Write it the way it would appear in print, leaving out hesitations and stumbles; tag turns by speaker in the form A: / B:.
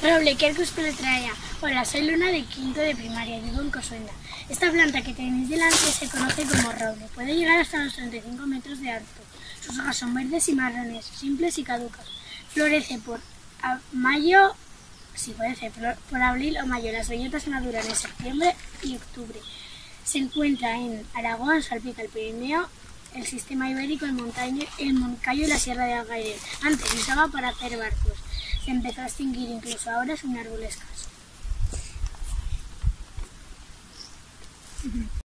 A: Roble, Quercus pelotraea. Hola, soy Luna de quinto de primaria, vivo en Cosuenda. Esta planta que tenéis delante se conoce como roble. Puede llegar hasta los 35 metros de alto. Sus hojas son verdes y marrones, simples y caducas. Florece por abril o mayo. Las bellotas maduran en septiembre y octubre. Se encuentra en Aragón, Salpica, el Pirineo, el Sistema Ibérico, el Moncayo y la Sierra de Agaire. Antes se usaba para hacer barcos. Se empezó a extinguir, incluso ahora es un árbol escaso.